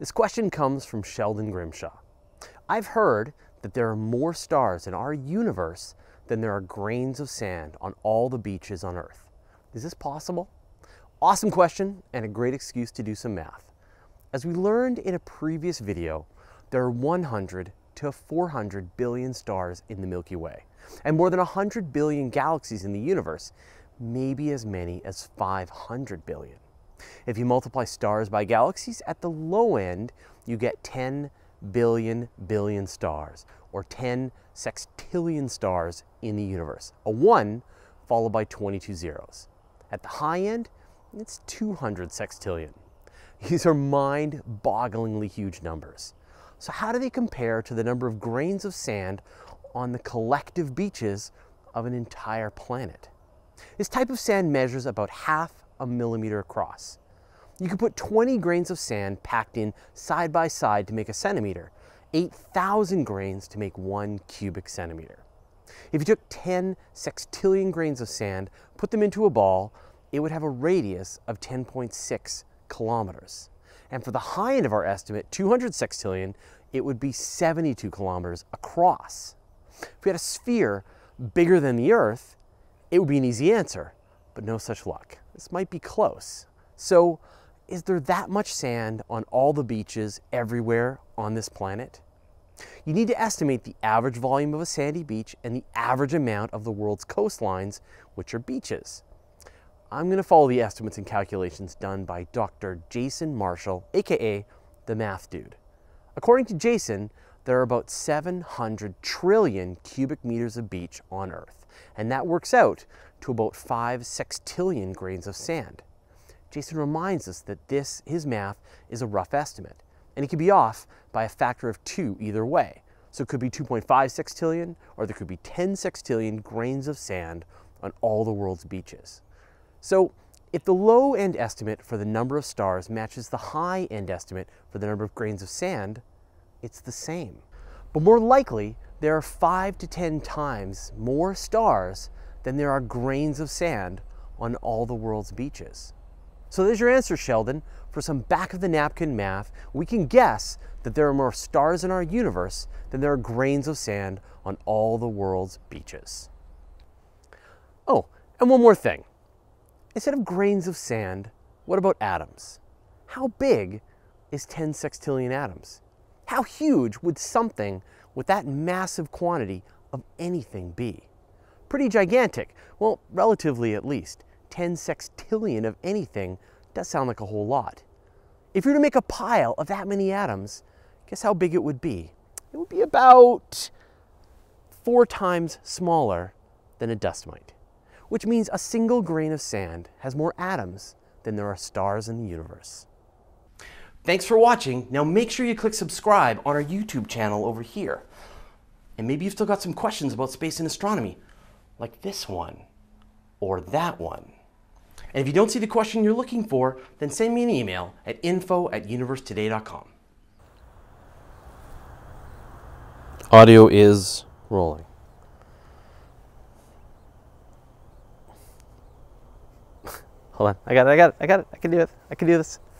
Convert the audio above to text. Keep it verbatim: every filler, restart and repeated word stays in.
This question comes from Sheldon Grimshaw. I've heard that there are more stars in our universe than there are grains of sand on all the beaches on Earth. Is this possible? Awesome question and a great excuse to do some math. As we learned in a previous video, there are one hundred to four hundred billion stars in the Milky Way, and more than one hundred billion galaxies in the universe, maybe as many as five hundred billion. If you multiply stars by galaxies, at the low end, you get ten billion billion stars, or ten sextillion stars in the universe, a one followed by twenty-two zeros. At the high end, it's two hundred sextillion. These are mind-bogglingly huge numbers. So how do they compare to the number of grains of sand on the collective beaches of an entire planet? This type of sand measures about half a millimeter across. You could put twenty grains of sand packed in side by side to make a centimeter, eight thousand grains to make one cubic centimeter. If you took ten sextillion grains of sand, put them into a ball, it would have a radius of ten point six kilometers. And for the high end of our estimate, two hundred sextillion, it would be seventy-two kilometers across. If we had a sphere bigger than the Earth, it would be an easy answer, but no such luck. This might be close. So, is there that much sand on all the beaches everywhere on this planet? You need to estimate the average volume of a sandy beach and the average amount of the world's coastlines, which are beaches. I'm going to follow the estimates and calculations done by Doctor Jason Marshall, aka the Math Dude. According to Jason, there are about seven hundred trillion cubic meters of beach on Earth, and that works out to about five sextillion grains of sand. Jason reminds us that this, his math, is a rough estimate, and it could be off by a factor of two either way. So it could be two point five sextillion, or there could be ten sextillion grains of sand on all the world's beaches. So if the low-end estimate for the number of stars matches the high-end estimate for the number of grains of sand, it's the same. But more likely, there are five to ten times more stars than there are grains of sand on all the world's beaches. So there's your answer, Sheldon. For some back-of-the-napkin math, we can guess that there are more stars in our universe than there are grains of sand on all the world's beaches. Oh, and one more thing. Instead of grains of sand, what about atoms? How big is ten sextillion atoms? How huge would something with that massive quantity of anything be? Pretty gigantic. Well, relatively at least. ten sextillion of anything does sound like a whole lot. If you were to make a pile of that many atoms, guess how big it would be? It would be about four times smaller than a dust mite, which means a single grain of sand has more atoms than there are stars in the universe. Thanks for watching. Now make sure you click subscribe on our YouTube channel over here. And maybe you've still got some questions about space and astronomy, like this one or that one. And if you don't see the question you're looking for, then send me an email at info at universe today dot com. Audio is rolling. Hold on, I got it, I got it, I got it, I can do it, I can do this.